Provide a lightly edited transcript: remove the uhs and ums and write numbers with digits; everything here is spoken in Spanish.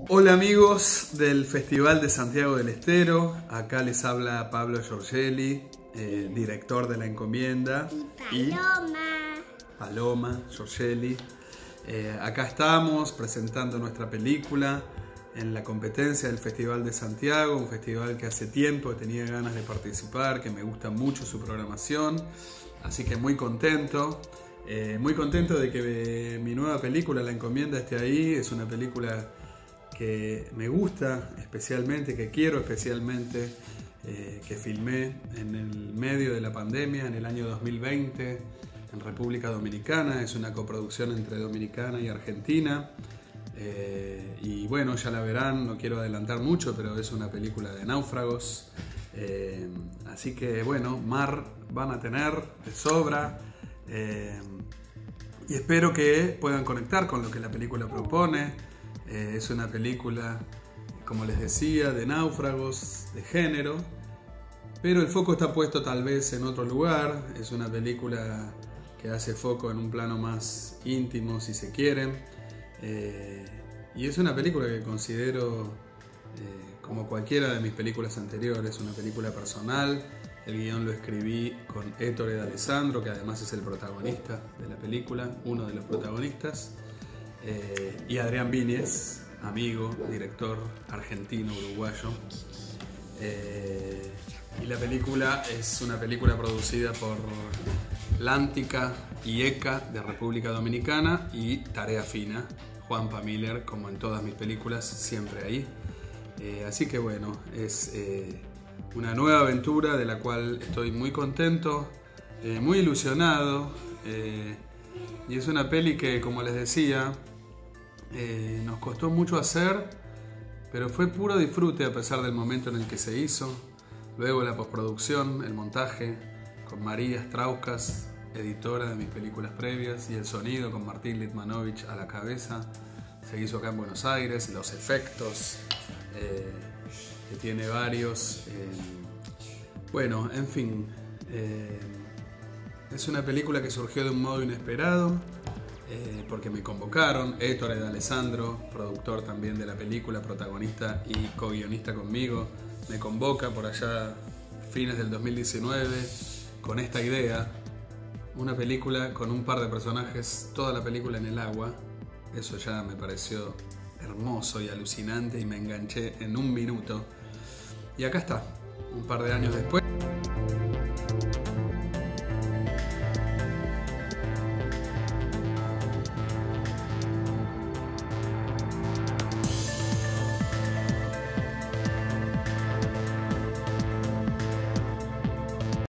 Hola amigos del Festival de Santiago del Estero, acá les habla Pablo Giorgelli, director de La Encomienda. Y Paloma Giorgelli. Acá estamos presentando nuestra película en la competencia del Festival de Santiago, un festival que hace tiempo tenía ganas de participar, que me gusta mucho su programación, así que muy contento de que mi nueva película La Encomienda esté ahí. Es una película que me gusta especialmente, que quiero especialmente, que filmé en el medio de la pandemia, en el año 2020, en República Dominicana. Es una coproducción entre Dominicana y Argentina. Y bueno, ya la verán, no quiero adelantar mucho, pero es una película de náufragos. Así que bueno, mar van a tener de sobra. Y espero que puedan conectar con lo que la película propone. Es una película, como les decía, de náufragos, de género, pero el foco está puesto tal vez en otro lugar. Es una película que hace foco en un plano más íntimo, si se quiere, y es una película que considero, como cualquiera de mis películas anteriores, una película personal. El guión lo escribí con Ettore D'Alessandro, que además es el protagonista de la película, uno de los protagonistas. Y Adrián Víñez, amigo, director argentino, uruguayo. Y la película es una película producida por Lántica y ECA de República Dominicana y Tarea Fina, Juanpa Miller, como en todas mis películas, siempre ahí. Así que bueno, es una nueva aventura de la cual estoy muy contento, muy ilusionado. Y es una peli que, como les decía, nos costó mucho hacer, pero fue puro disfrute a pesar del momento en el que se hizo. Luego la postproducción, el montaje con María Strauskas, editora de mis películas previas, y el sonido con Martín Litmanovich a la cabeza, se hizo acá en Buenos Aires. Los efectos, que tiene varios. Bueno, en fin, es una película que surgió de un modo inesperado, porque me convocaron. Ettore D'Alessandro, productor también de la película, protagonista y co-guionista conmigo, me convoca por allá fines del 2019 con esta idea: una película con un par de personajes, toda la película en el agua. Eso ya me pareció hermoso y alucinante y me enganché en un minuto. Y acá está, un par de años después.